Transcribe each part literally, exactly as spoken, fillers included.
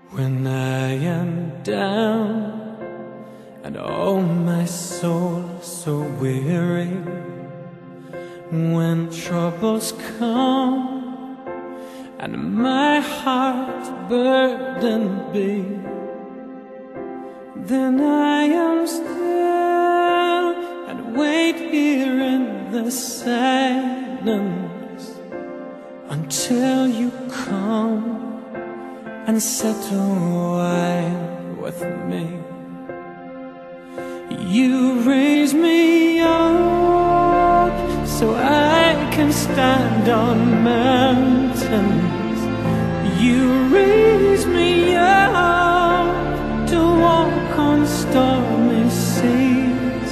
When I am down and oh my soul so weary, when troubles come and my heart burdened be, then I am still and wait here in the silence until you come and sit a while with me. You raise me up so I can stand on mountains. You raise me up to walk on stormy seas.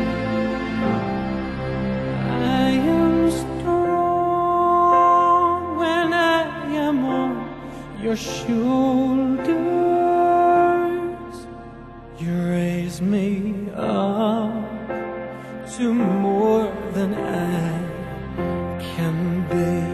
I am strong when I am on your shoulders. You raise me up to more than I can be.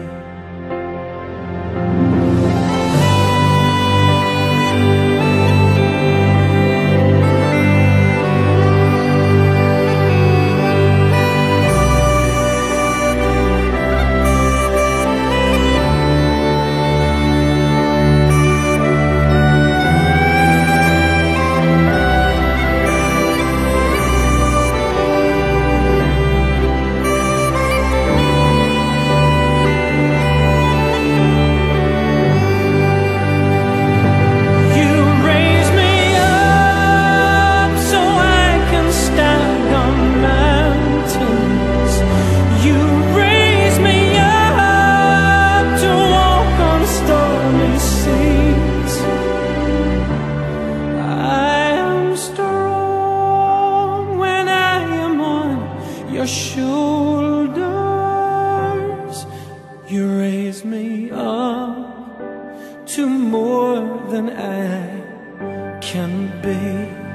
Your shoulders, you raise me up to more than I can be.